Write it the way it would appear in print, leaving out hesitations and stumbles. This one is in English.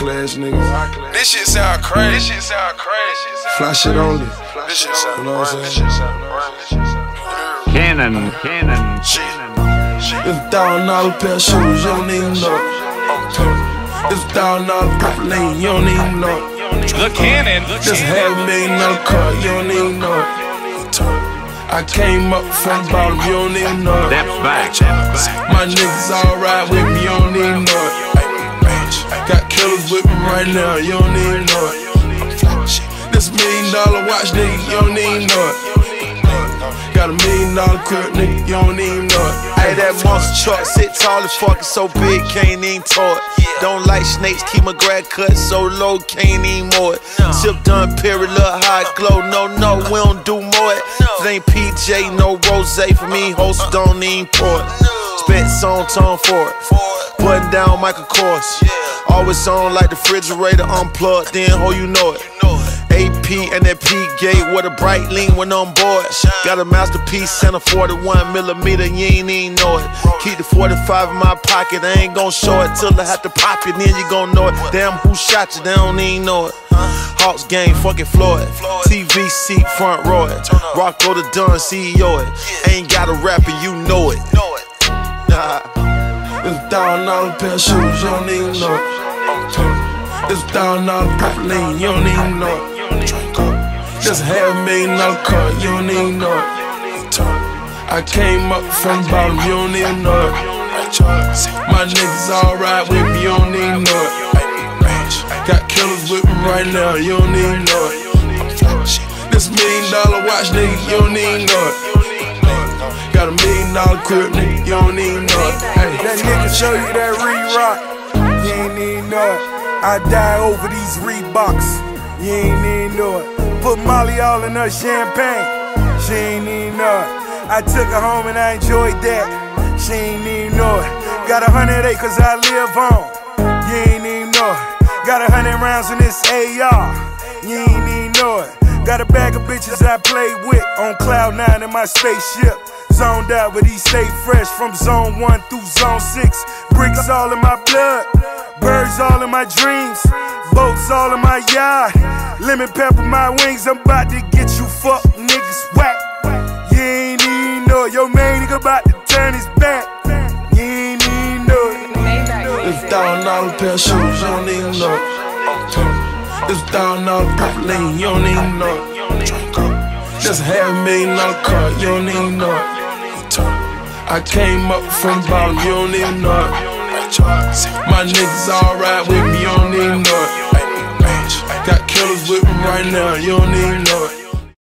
class niggas. This shit sound crazy. Fly shit only. This shit sound, you know what I'm saying? Cannon. It's $1,000 pair of shoes, you don't even know it. It's $1,000 purple lane, you don't even know it. The Cannon. Just $500,000 car, you don't even know it. I came up from the bottom, you don't even know it. Steps back. My niggas all ride with me, you don't even know it. Got killers with me right now, you don't even know it. This $1 million watch, nigga, you don't even know it. Got $1 million crib, nigga, you don't even know it. Hey, that monster truck sit tall as fuck, it's so big, can't even tow it. Don't like snakes, keep my grad cut so low, can't even mow it. Sip done, period, look high glow. No, we don't do more it. If it ain't PJ, no rose for me, host don't even pour it. Spent song tone for it. Button down Michael Kors. Always on like the refrigerator unplugged, then ho, you know it. AP and that P-gate with a bright lean when on board. Got a masterpiece and a 41mm, you ain't even know it. Keep the 45 in my pocket, I ain't gon' show it till I have to pop it, then you gon' know it. Damn, who shot you, they don't even know it. Hawks game, fucking Floyd. TV seat, front row it. Rocko the Dunn, CEO it. Ain't got a rapper, you know it. It's $1,000 pair of shoes, you don't even know it. It's $1,000 purple lane, you don't even know it. Just $500,000 car, you don't even know it. I came up from the bottom, you don't even know it. My niggas all ride with me, you don't even know it. Got killers with me right now, you don't even know it. This $1 million watch, nigga, you don't even know it. Got $1 million crib, nigga, you don't even know it. Hey, that nigga show you that re-rock, you ain't even know it. I die over these Reeboks, you ain't even know it. Put Molly all in her champagne, she ain't even know it. I took her home and I enjoyed that, she ain't even know it. Got 100 acres I live on, you ain't even know it. Got 100 rounds in this AR, you ain't even know it. Got a bag of bitches I play with on cloud 9 in my spaceship. Zoned out, but he stay fresh from zone 1 through zone 6. Bricks all in my blood, birds all in my dreams, boats all in my yard. Lemon pepper my wings, I'm about to get you fuck niggas whack. You ain't even know it. Your main nigga about to turn his back. You ain't even know it. It's $1,000 pair of shoes, you don't even know it. It's $1,000 purple lane, you don't even know it. Just $500,000 car, you don't even know it. I came up from the bottom, you don't even know it. My niggas all ride with me, you don't even know it. Got killers with me right now, you don't even know it.